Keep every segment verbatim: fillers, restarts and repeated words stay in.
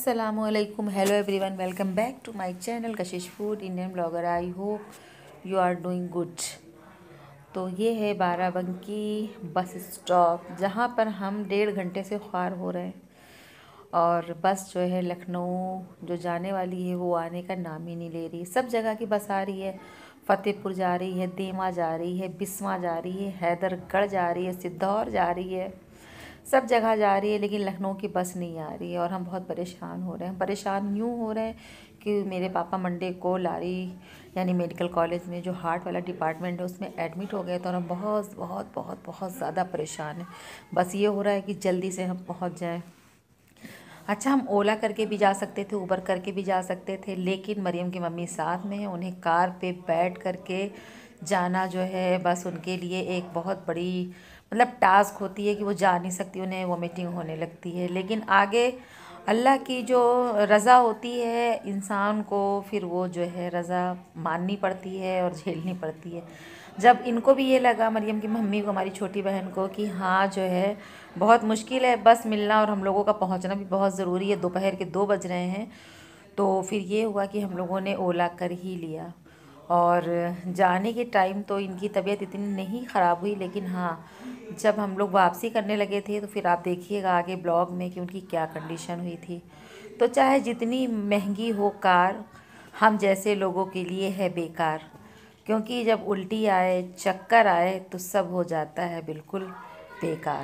Assalamualaikum, hello everyone, welcome back to my channel Kashish food Indian blogger. I hope you are doing good. तो ये है Barabanki bus stop जहाँ पर हम डेढ़ घंटे से ख्वार हो रहे हैं और बस जो है लखनऊ जो जाने वाली है वो आने का नाम ही नहीं ले रही। सब जगह की बस आ रही है, फ़तेहपुर जा रही है, देमा जा रही है, बिस्वा जा रही है, हैदरगढ़ जा रही है, सिद्धौर जा रही है, सब जगह जा रही है, लेकिन लखनऊ की बस नहीं आ रही है और हम बहुत परेशान हो रहे हैं। परेशान यूँ हो रहे हैं कि मेरे पापा मंडे को लारी यानी मेडिकल कॉलेज में जो हार्ट वाला डिपार्टमेंट है उसमें एडमिट हो गए, तो हम बहुत बहुत बहुत बहुत ज़्यादा परेशान हैं। बस ये हो रहा है कि जल्दी से हम पहुंच जाएं। अच्छा, हम ओला करके भी जा सकते थे, उबर करके भी जा सकते थे, लेकिन मरियम की मम्मी साथ में है, उन्हें कार पे बैठ करके जाना जो है बस उनके लिए एक बहुत बड़ी मतलब टास्क होती है कि वो जा नहीं सकती, उन्हें वोमिटिंग होने लगती है। लेकिन आगे अल्लाह की जो रज़ा होती है इंसान को, फिर वो जो है रज़ा माननी पड़ती है और झेलनी पड़ती है। जब इनको भी ये लगा, मरियम की मम्मी को, हमारी छोटी बहन को, कि हाँ जो है बहुत मुश्किल है बस मिलना और हम लोगों का पहुंचना भी बहुत ज़रूरी है, दोपहर के दो बज रहे हैं, तो फिर ये हुआ कि हम लोगों ने ओला कर ही लिया। और जाने के टाइम तो इनकी तबीयत इतनी नहीं ख़राब हुई, लेकिन हाँ जब हम लोग वापसी करने लगे थे तो फिर आप देखिएगा आगे ब्लॉग में कि उनकी क्या कंडीशन हुई थी। तो चाहे जितनी महंगी हो कार, हम जैसे लोगों के लिए है बेकार, क्योंकि जब उल्टी आए, चक्कर आए तो सब हो जाता है बिल्कुल बेकार।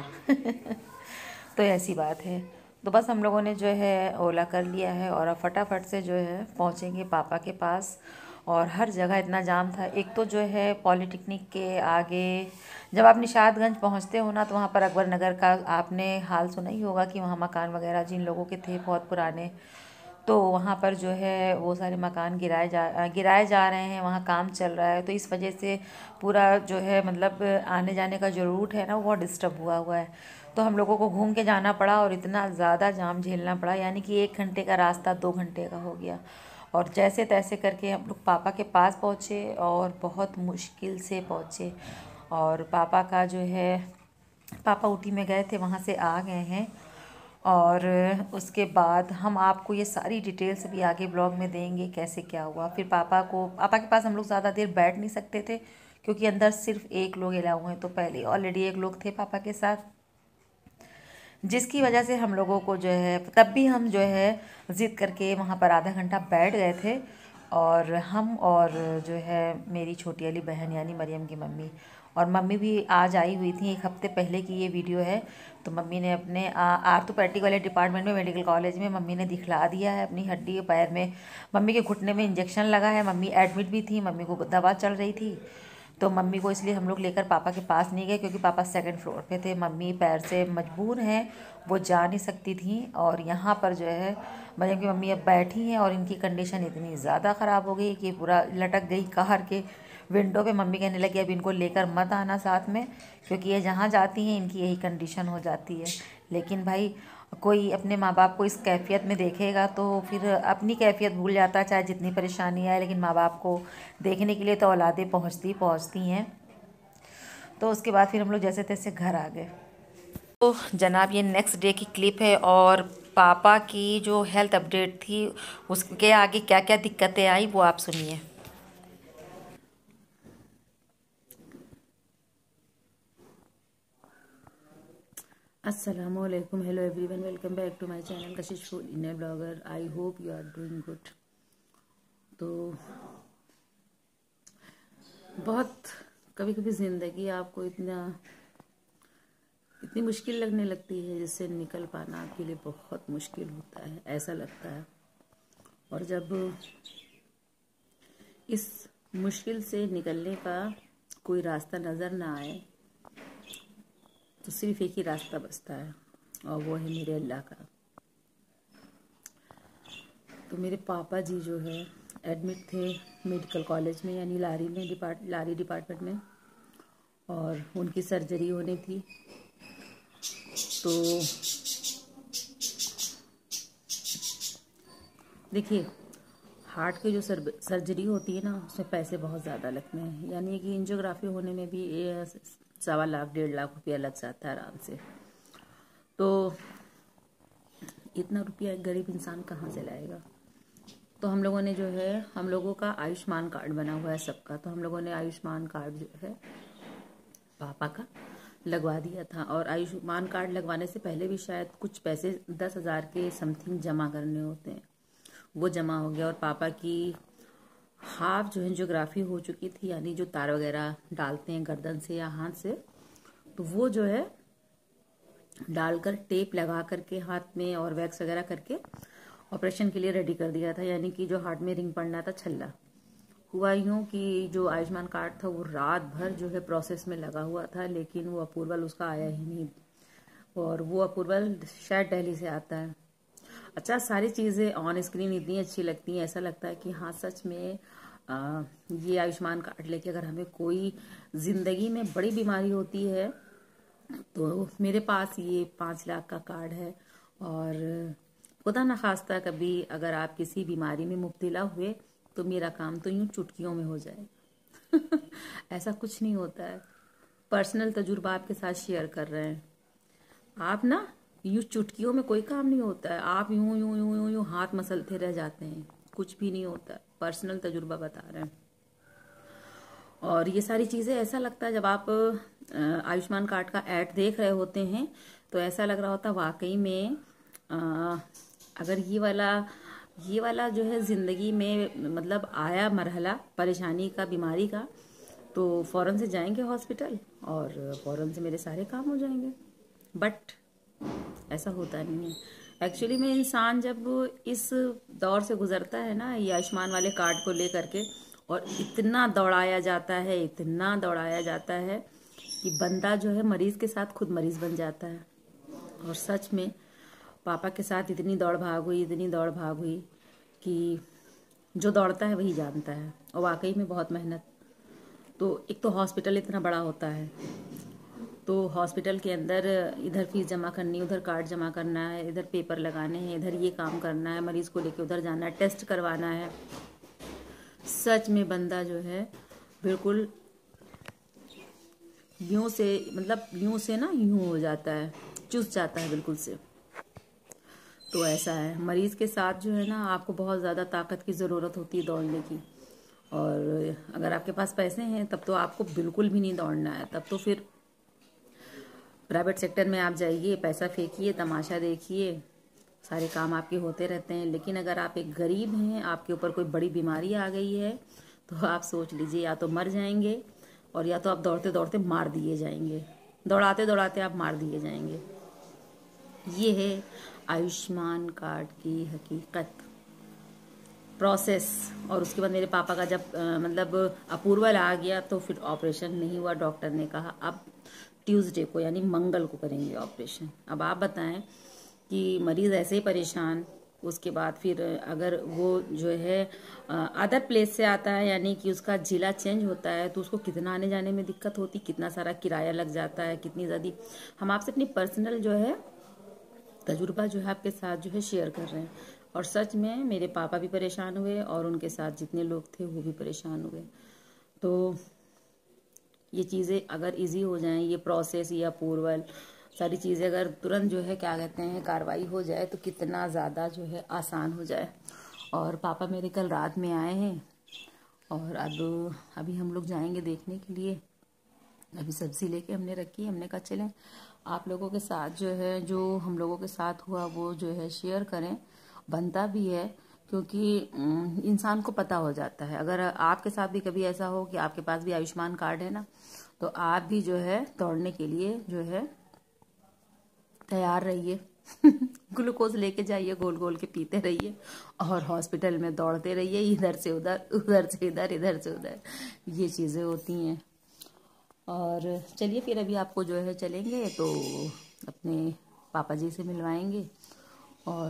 तो ऐसी बात है। तो बस हम लोगों ने जो है ओला कर लिया है और अब फटाफट से जो है पहुंचेंगे पापा के पास। और हर जगह इतना जाम था। एक तो जो है पॉलिटेक्निक के आगे जब आप निशातगंज पहुंचते हो ना, तो वहाँ पर अकबर नगर का आपने हाल सुना ही होगा कि वहाँ मकान वगैरह जिन लोगों के थे बहुत पुराने, तो वहाँ पर जो है वो सारे मकान गिराए जा गिराए जा रहे हैं, वहाँ काम चल रहा है, तो इस वजह से पूरा जो है मतलब आने जाने का जो रूट है ना वो बहुत डिस्टर्ब हुआ हुआ है। तो हम लोगों को घूम के जाना पड़ा और इतना ज़्यादा जाम झेलना पड़ा, यानी कि एक घंटे का रास्ता दो घंटे का हो गया। और जैसे तैसे करके हम लोग पापा के पास पहुँचे और बहुत मुश्किल से पहुँचे। और पापा का जो है पापा ऊटी में गए थे, वहाँ से आ गए हैं। और उसके बाद हम आपको ये सारी डिटेल्स भी आगे ब्लॉग में देंगे कैसे क्या हुआ। फिर पापा को पापा के पास हम लोग ज़्यादा देर बैठ नहीं सकते थे क्योंकि अंदर सिर्फ एक लोग अलाउ हैं, तो पहले ऑलरेडी एक लोग थे पापा के साथ, जिसकी वजह से हम लोगों को जो है तब भी हम जो है ज़िद करके वहाँ पर आधा घंटा बैठ गए थे। और हम और जो है मेरी छोटी वाली बहन यानी मरियम की मम्मी, और मम्मी भी आज आई हुई थी, एक हफ्ते पहले की ये वीडियो है। तो मम्मी ने अपने आर्थोपैडिक वाले डिपार्टमेंट में मेडिकल कॉलेज में मम्मी ने दिखला दिया है अपनी हड्डी पैर में, मम्मी के घुटने में इंजेक्शन लगा है, मम्मी एडमिट भी थी, मम्मी को दवा चल रही थी। तो मम्मी को इसलिए हम लोग लेकर पापा के पास नहीं गए क्योंकि पापा सेकंड फ्लोर पे थे, मम्मी पैर से मजबूर हैं, वो जा नहीं सकती थी। और यहाँ पर जो है मरियम की मम्मी अब बैठी हैं और इनकी कंडीशन इतनी ज़्यादा ख़राब हो गई कि पूरा लटक गई कार के विंडो पे। मम्मी कहने लगी अब इनको लेकर मत आना साथ में, क्योंकि ये जहाँ जाती हैं इनकी यही कंडीशन हो जाती है। लेकिन भाई कोई अपने माँ बाप को इस कैफियत में देखेगा तो फिर अपनी कैफियत भूल जाता है, चाहे जितनी परेशानी आए, लेकिन माँ बाप को देखने के लिए तो औलादें पहुँचती पहुँचती हैं। तो उसके बाद फिर हम लोग जैसे तैसे घर आ गए। तो जनाब ये नेक्स्ट डे की क्लिप है और पापा की जो हेल्थ अपडेट थी उसके आगे क्या क्या दिक्कतें आई वो आप सुनिए। अस्सलामुअलैकुम, hello everyone, welcome back to my channel Kashish food Indian blogger. I hope you are doing good. तो बहुत कभी कभी ज़िंदगी आपको इतना इतनी मुश्किल लगने लगती है जिससे निकल पाना आपके लिए बहुत मुश्किल होता है, ऐसा लगता है। और जब इस मुश्किल से निकलने का कोई रास्ता नज़र ना आए तो सिर्फ एक ही रास्ता बचता है और वो है मेरे अल्लाह का। तो मेरे पापा जी जो है एडमिट थे मेडिकल कॉलेज में यानी लारी में डिपार्ट लारी डिपार्टमेंट में, और उनकी सर्जरी होनी थी। तो देखिए, हार्ट की जो सर, सर्जरी होती है ना उसमें पैसे बहुत ज़्यादा लगते हैं, यानी कि एंजियोग्राफी होने में भी सवा लाख डेढ़ लाख रुपया लग जाता है आराम से। तो इतना रुपया एक गरीब इंसान कहाँ से लाएगा। तो हम लोगों ने जो है, हम लोगों का आयुष्मान कार्ड बना हुआ है सबका, तो हम लोगों ने आयुष्मान कार्ड जो है पापा का लगवा दिया था। और आयुष्मान कार्ड लगवाने से पहले भी शायद कुछ पैसे दस हजार के समथिंग जमा करने होते हैं, वो जमा हो गया। और पापा की हाफ जो एंजियोग्राफी हो चुकी थी, यानी जो तार वगैरह डालते हैं गर्दन से या हाथ से, तो वो जो है डालकर टेप लगा करके हाथ में और वैक्स वगैरह करके ऑपरेशन के लिए रेडी कर दिया था। यानी कि जो हार्ट में रिंग पड़ना था छल्ला, हुआ यूं कि जो आयुष्मान कार्ड था वो रात भर जो है प्रोसेस में लगा हुआ था, लेकिन वो अप्रूवल उसका आया ही नहीं। और वो अप्रूवल शायद दिल्ली से आता है। अच्छा, सारी चीज़ें ऑन स्क्रीन इतनी अच्छी लगती हैं, ऐसा लगता है कि हाँ सच में आ, ये आयुष्मान कार्ड लेके अगर हमें कोई जिंदगी में बड़ी बीमारी होती है तो मेरे पास ये पाँच लाख का कार्ड है, और खुदा न खास्ता कभी अगर आप किसी बीमारी में मुब्तला हुए तो मेरा काम तो यूं चुटकियों में हो जाए। ऐसा कुछ नहीं होता है। पर्सनल तजुर्बा आपके साथ शेयर कर रहे हैं। आप ना यूं चुटकियों में कोई काम नहीं होता है। आप यूं यूं यूं यूं यूं हाथ मसलते रह जाते हैं, कुछ भी नहीं होता है। पर्सनल तजुर्बा बता रहे हैं। और ये सारी चीज़ें ऐसा लगता है जब आप आयुष्मान कार्ड का ऐड देख रहे होते हैं तो ऐसा लग रहा होता वाकई में आ, अगर ये वाला ये वाला जो है ज़िंदगी में मतलब आया मरहला परेशानी का, बीमारी का, तो फ़ौरन से जाएंगे हॉस्पिटल और फ़ौरन से मेरे सारे काम हो जाएंगे। बट ऐसा होता नहीं है। एक्चुअली में इंसान जब इस दौर से गुजरता है ना, ये आयुष्मान वाले कार्ड को ले करके, और इतना दौड़ाया जाता है, इतना दौड़ाया जाता है कि बंदा जो है मरीज के साथ खुद मरीज बन जाता है। और सच में पापा के साथ इतनी दौड़ भाग हुई, इतनी दौड़ भाग हुई कि जो दौड़ता है वही जानता है। और वाकई में बहुत मेहनत। तो एक तो हॉस्पिटल इतना बड़ा होता है, तो हॉस्पिटल के अंदर इधर फीस जमा करनी, उधर कार्ड जमा करना है, इधर पेपर लगाने हैं, इधर ये काम करना है, मरीज को लेके उधर जाना है, टेस्ट करवाना है। सच में बंदा जो है बिल्कुल यूं से मतलब यूं से ना यूं हो जाता है, चुस जाता है बिल्कुल से। तो ऐसा है, मरीज के साथ जो है ना आपको बहुत ज़्यादा ताकत की ज़रूरत होती है दौड़ने की। और अगर आपके पास पैसे हैं तब तो आपको बिल्कुल भी नहीं दौड़ना है, तब तो फिर प्राइवेट सेक्टर में आप जाइए, पैसा फेंकिए, तमाशा देखिए, सारे काम आपके होते रहते हैं। लेकिन अगर आप एक गरीब हैं, आपके ऊपर कोई बड़ी बीमारी आ गई है, तो आप सोच लीजिए या तो मर जाएंगे और या तो आप दौड़ते दौड़ते मार दिए जाएंगे, दौड़ाते दौड़ाते आप मार दिए जाएंगे। ये है आयुष्मान कार्ड की हकीकत, प्रोसेस। और उसके बाद मेरे पापा का जब आ, मतलब अप्रूवल आ गया तो फिर ऑपरेशन नहीं हुआ। डॉक्टर ने कहा अब ट्यूसडे को यानी मंगल को करेंगे ऑपरेशन। अब आप बताएं कि मरीज़ ऐसे ही परेशान, उसके बाद फिर अगर वो जो है अदर प्लेस से आता है, यानी कि उसका जिला चेंज होता है, तो उसको कितना आने जाने में दिक्कत होती, कितना सारा किराया लग जाता है, कितनी ज़्यादा। हम आपसे अपनी पर्सनल जो है तजुर्बा जो है आपके साथ जो है शेयर कर रहे हैं। और सच में मेरे पापा भी परेशान हुए और उनके साथ जितने लोग थे वो भी परेशान हुए। तो ये चीज़ें अगर इजी हो जाएं, ये प्रोसेस या अप्रूवल सारी चीज़ें अगर तुरंत जो है क्या कहते हैं कार्रवाई हो जाए तो कितना ज़्यादा जो है आसान हो जाए। और पापा मेरे कल रात में आए हैं और अब अभी हम लोग जाएंगे देखने के लिए। अभी सब्ज़ी लेके हमने रखी, हमने कहा चलें आप लोगों के साथ जो है जो हम लोगों के साथ हुआ वो जो है शेयर करें, बनता भी है, क्योंकि इंसान को पता हो जाता है। अगर आपके साथ भी कभी ऐसा हो कि आपके पास भी आयुष्मान कार्ड है ना, तो आप भी जो है दौड़ने के लिए जो है तैयार रहिए। ग्लूकोज लेके जाइए, गोल गोल के पीते रहिए और हॉस्पिटल में दौड़ते रहिए, इधर से उधर, उधर से इधर, इधर से उधर, ये चीज़ें होती हैं। और चलिए फिर अभी आपको जो है चलेंगे तो अपने पापा जी से मिलवाएंगे और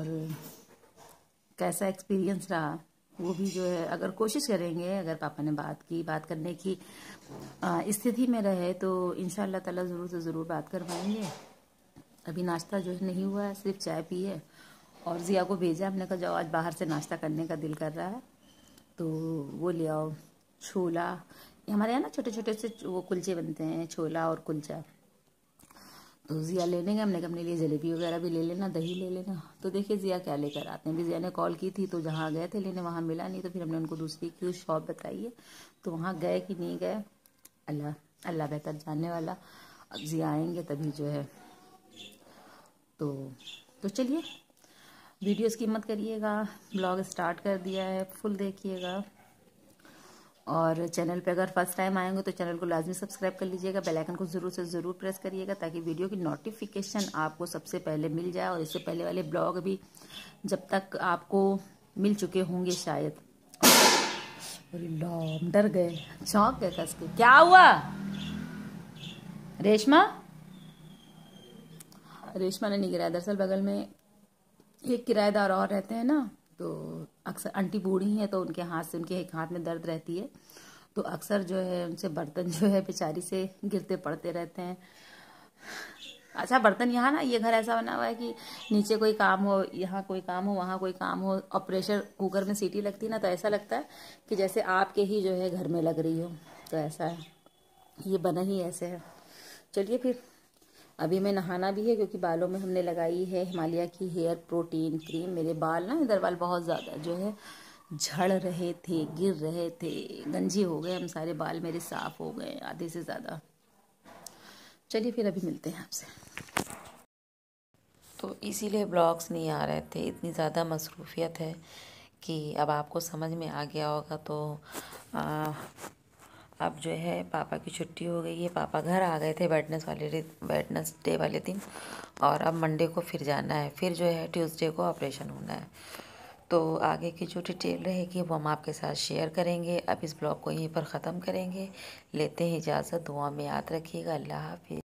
कैसा एक्सपीरियंस रहा वो भी जो है अगर कोशिश करेंगे, अगर पापा ने बात की, बात करने की स्थिति में रहे तो इंशाल्लाह ताला ज़रूर से ज़रूर बात करवाएंगे। अभी नाश्ता जो है नहीं हुआ है, सिर्फ चाय पी है और जिया को भेजा, हमने कहा जाओ आज बाहर से नाश्ता करने का दिल कर रहा है तो वो ले आओ छोला। हमारे यहाँ ना छोटे छोटे से वो कुलचे बनते हैं, छोला और कुलचा, तो ज़िया ले लेंगे, हमने कहा अपने लिए जलेबी वगैरह भी ले लेना, दही ले लेना। तो देखिए ज़िया क्या लेकर आते हैं। भी ज़िया ने कॉल की थी तो जहाँ गए थे लेने वहाँ मिला नहीं, तो फिर हमने उनको दूसरी की शॉप बताई है, तो वहाँ गए कि नहीं गए अल्लाह अल्लाह बेहतर जानने वाला। अब ज़िया आएंगे तभी जो है। तो तो चलिए वीडियोस की मत करिएगा, ब्लॉग स्टार्ट कर दिया है, फुल देखिएगा। और चैनल पे अगर फर्स्ट टाइम आएंगे तो चैनल को लाजमी सब्सक्राइब कर लीजिएगा, बेल आइकन को ज़रूर से ज़रूर प्रेस करिएगा ताकि वीडियो की नोटिफिकेशन आपको सबसे पहले मिल जाए। और इससे पहले वाले ब्लॉग भी जब तक आपको मिल चुके होंगे शायद। अरे लॉम डर गए, चौंक गए कस के। क्या हुआ रेशमा? रेशमा ने नहीं गिराया, दरअसल बगल में एक किराएदार और रहते हैं ना, तो अक्सर आंटी बूढ़ी हैं तो उनके हाथ से, उनके एक हाथ में दर्द रहती है, तो अक्सर जो है उनसे बर्तन जो है बेचारी से गिरते पड़ते रहते हैं। अच्छा बर्तन यहाँ ना, ये घर ऐसा बना हुआ है कि नीचे कोई काम हो, यहाँ कोई काम हो, वहाँ कोई काम हो, और प्रेशर कुकर में सीटी लगती है ना, तो ऐसा लगता है कि जैसे आपके ही जो है घर में लग रही हो। तो ऐसा है, ये बना ही ऐसे है। चलिए फिर अभी मैं नहाना भी है क्योंकि बालों में हमने लगाई है हिमालय की हेयर प्रोटीन क्रीम। मेरे बाल ना इधर बाल बहुत ज़्यादा जो है झड़ रहे थे, गिर रहे थे, गंजे हो गए, हम सारे बाल मेरे साफ हो गए आधे से ज़्यादा। चलिए फिर अभी मिलते हैं आपसे। तो इसीलिए ब्लॉग्स नहीं आ रहे थे, इतनी ज़्यादा मसरूफियत है कि अब आपको समझ में आ गया होगा। तो आ, अब जो है पापा की छुट्टी हो गई है, पापा घर आ गए थे वेडनेस वाले वेडनेसडे वाले दिन, और अब मंडे को फिर जाना है, फिर जो है ट्यूसडे को ऑपरेशन होना है। तो आगे की जो डिटेल रहेगी वो हम आपके साथ शेयर करेंगे। अब इस ब्लॉग को यहीं पर ख़त्म करेंगे, लेते हैं इजाज़त, दुआ में याद रखिएगा, अल्लाह हाफिज़।